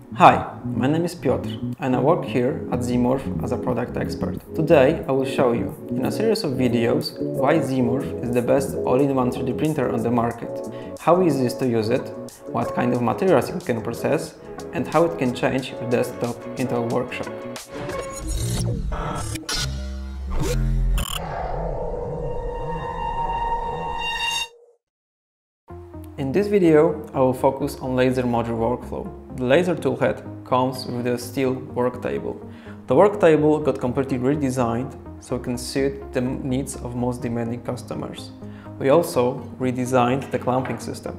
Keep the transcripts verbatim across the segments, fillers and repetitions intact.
Hi, my name is Piotr and I work here at Zmorph as a product expert. Today I will show you, in a series of videos, why Zmorph is the best all-in-one three D printer on the market, how easy it is to use it, what kind of materials it can process, and how it can change your desktop into a workshop. In this video, I will focus on laser module workflow. The laser toolhead comes with a steel work table. The work table got completely redesigned so it can suit the needs of most demanding customers. We also redesigned the clamping system.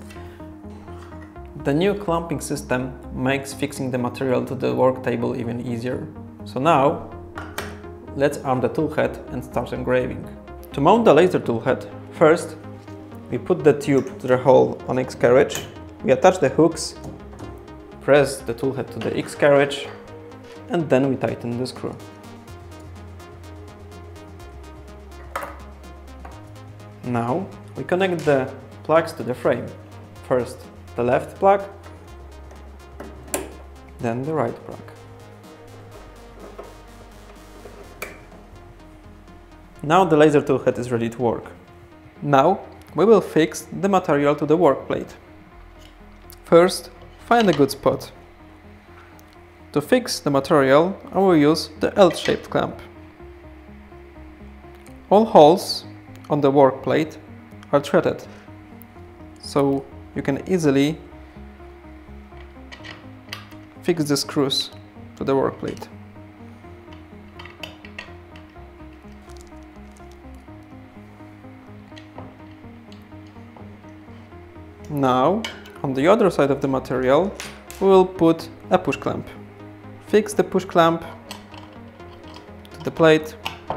The new clamping system makes fixing the material to the work table even easier. So now, let's arm the toolhead and start engraving. To mount the laser toolhead, first we put the tube to the hole on X carriage, we attach the hooks, press the toolhead to the X carriage, and then we tighten the screw. Now we connect the plugs to the frame. First the left plug, then the right plug. Now the laser toolhead is ready to work. Now we will fix the material to the work plate. First, find a good spot. To fix the material, I will use the L-shaped clamp. All holes on the work plate are threaded, so you can easily fix the screws to the work plate. Now, on the other side of the material, we will put a push clamp. Fix the push clamp to the plate.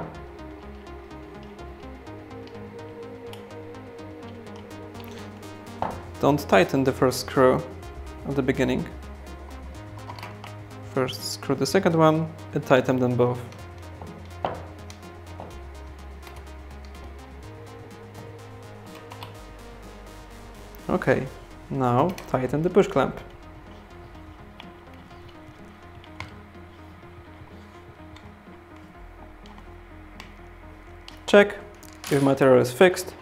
Don't tighten the first screw at the beginning. First screw the second one and tighten them both. Okay, now tighten the push clamp. Check if material is fixed.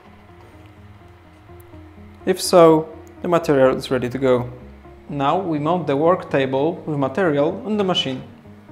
If so, the material is ready to go. Now we mount the work table with material on the machine.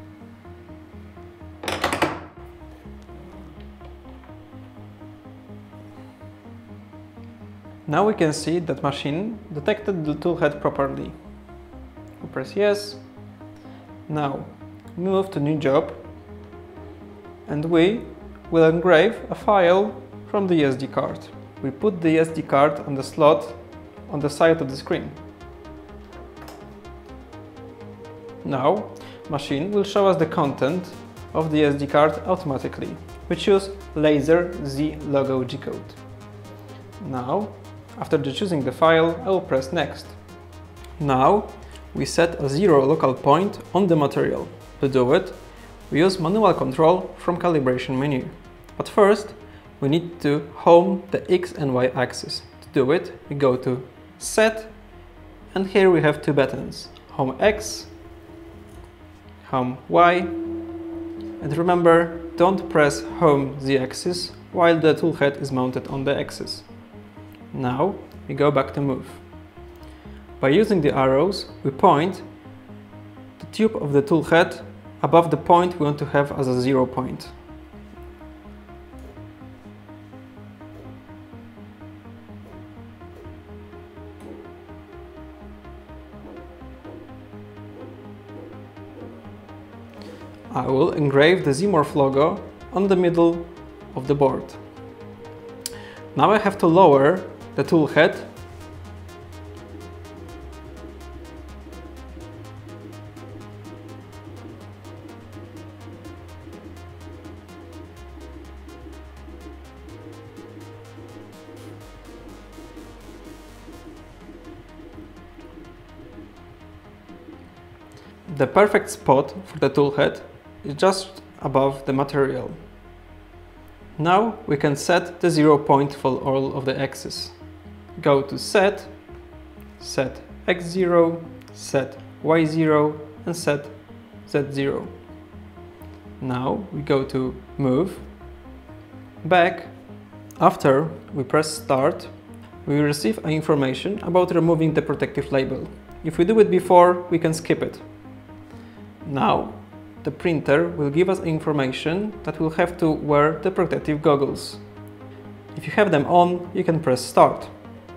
Now we can see that machine detected the toolhead properly. We press yes. Now we move to new job and we will engrave a file from the S D card. We put the S D card on the slot on the side of the screen. Now machine will show us the content of the S D card automatically. We choose Laser Z Logo G code. Now, after choosing the file, I will press next. Now we set a zero local point on the material. To do it, we use manual control from calibration menu. But first, we need to home the X and Y axis. To do it, we go to Set, and here we have two buttons, Home X, Home Y. And remember, don't press Home Z axis while the toolhead is mounted on the axis. Now we go back to Move. By using the arrows, we point the tube of the toolhead above the point we want to have as a zero point. I will engrave the Zmorph logo on the middle of the board. Now I have to lower the toolhead The perfect spot for the toolhead is just above the material. Now we can set the zero point for all of the axes. Go to Set, set X zero, set Y zero and set Z zero. Now we go to Move, Back. After we press Start, we will receive information about removing the protective label. If we do it before, we can skip it. Now, the printer will give us information that we'll have to wear the protective goggles. If you have them on, you can press Start.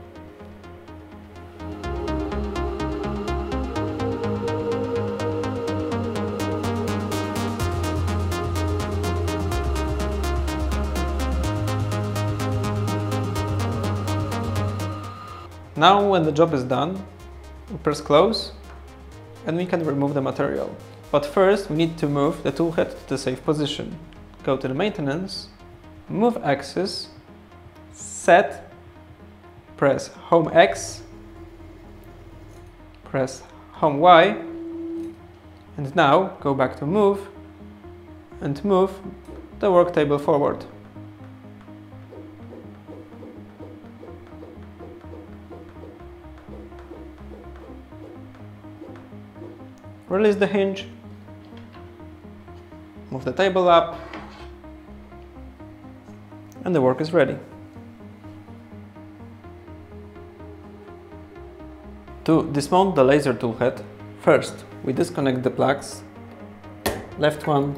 Now, when the job is done, we press Close and we can remove the material. But first, we need to move the toolhead to the safe position. Go to the Maintenance, Move Axis, Set, press Home X, press Home Y, and now go back to Move and move the work table forward. Release the hinge, move the table up, and the work is ready. To dismount the laser toolhead, first we disconnect the plugs, left one,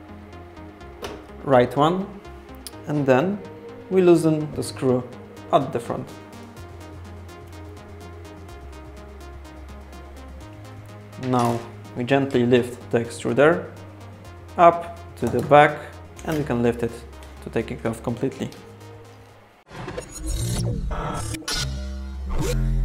right one, and then we loosen the screw at the front. Now we gently lift the extruder up to the back and we can lift it to take it off completely.